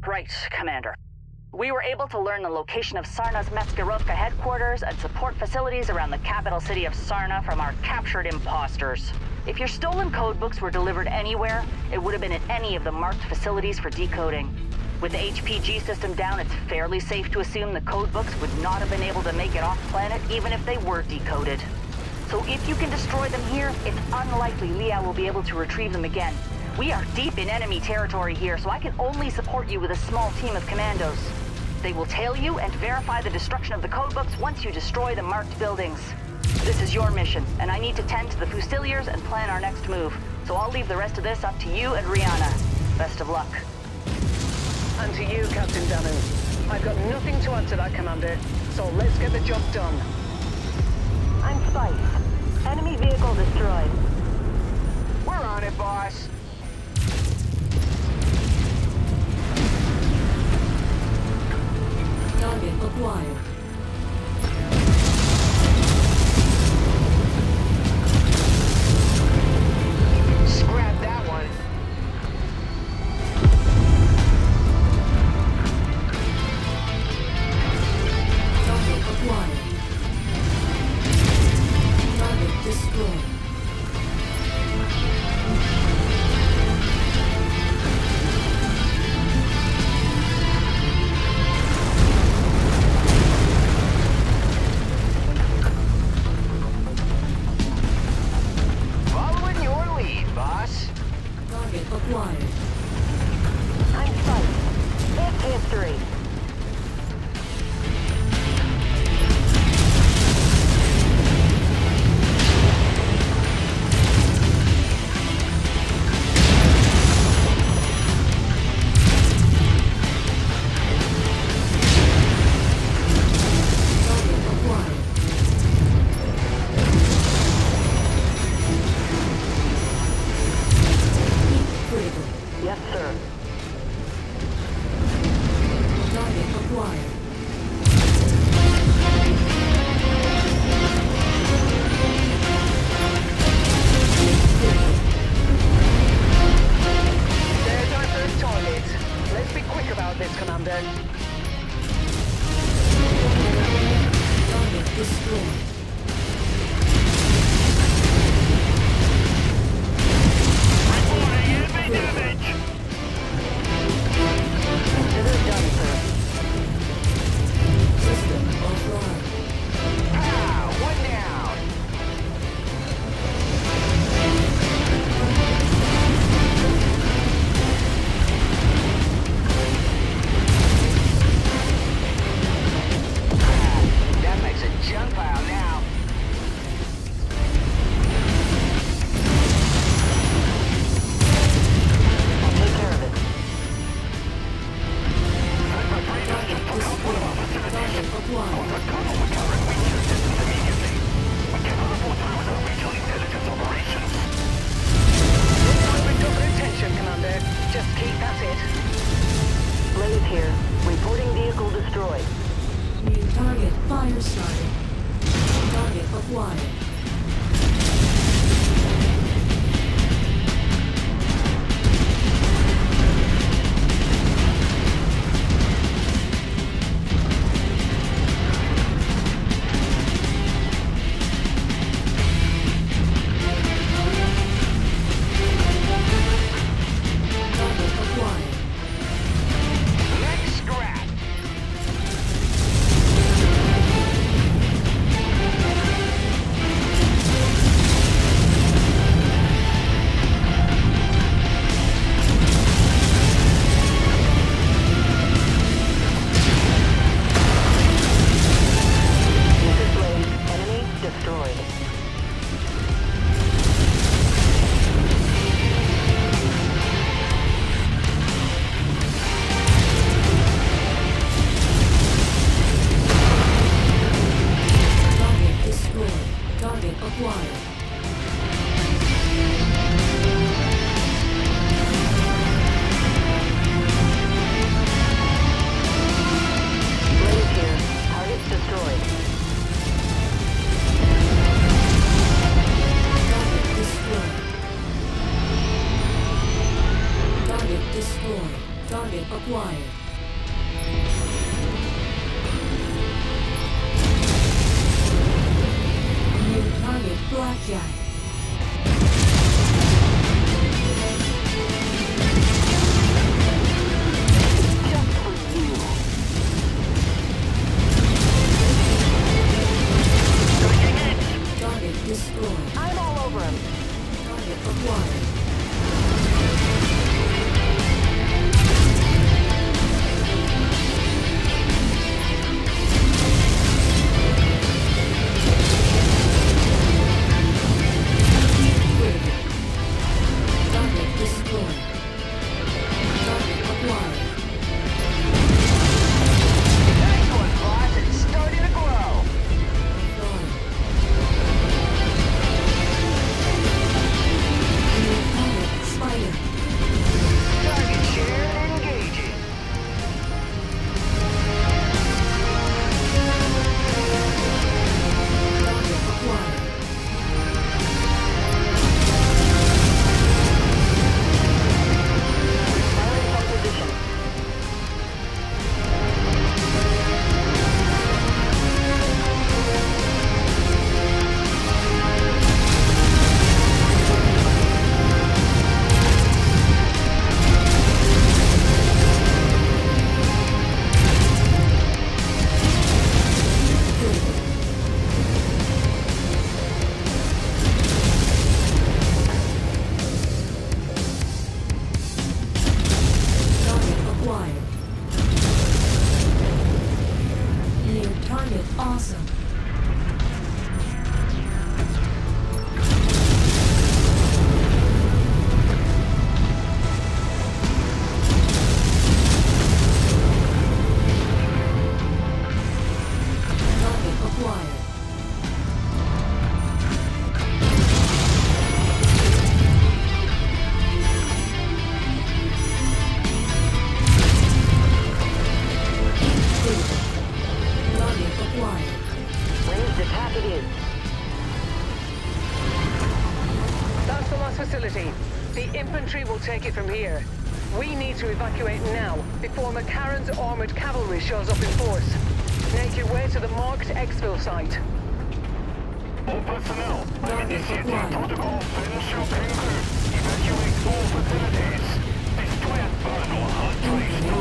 Right, Commander. We were able to learn the location of Sarna's Mechwarrior headquarters and support facilities around the capital city of Sarna from our captured imposters. If your stolen codebooks were delivered anywhere, it would have been at any of the marked facilities for decoding. With the HPG system down, it's fairly safe to assume the codebooks would not have been able to make it off-planet even if they were decoded. So if you can destroy them here, it's unlikely Liao will be able to retrieve them again. We are deep in enemy territory here, so I can only support you with a small team of commandos. They will tail you and verify the destruction of the codebooks once you destroy the marked buildings. This is your mission, and I need to tend to the Fusiliers and plan our next move. So I'll leave the rest of this up to you and Rihanna. Best of luck. And to you, Captain Danu. I've got nothing to add to that, Commander, so let's get the job done. I'm Spice. Enemy vehicle destroyed. We're on it, boss. Target acquired. Scrap that one. Target acquired. Target destroyed. Following your lead, boss. Target acquired. I'm Spice. It's history. Target acquired. Critical. Yes, sir. Target acquired. There's our first target. Let's be quick about this, Commander. Target destroyed. Consider done, sir. System offline. Pow! One down. That makes a junk pile now. I'll take care of it. Target acquired. We've got their attention, Commander. Just keep at it. Blaze here. Reporting vehicle destroyed. New target fire started. Target acquired. Target acquired. Next scrap. Blackjack. Just for you. Target destroyed. I'm all over him. Target acquired. Target destroyed. Target acquired. Nice one, boss. It's starting to grow. Deployed. New target Spider. Target shared and engaging. Target acquired. Firing from position. Target acquired. New target awesome. Target acquired. Target acquired. Ranged attack it is. That's the last facility. The infantry will take it from here. We need to evacuate now, before McCarron's armored cavalry shows up in force. Make your way to the marked exfil site. All personnel, Target acquired. protocol finish your concur. Evacuate all facilities. Destroy and burn all hard trace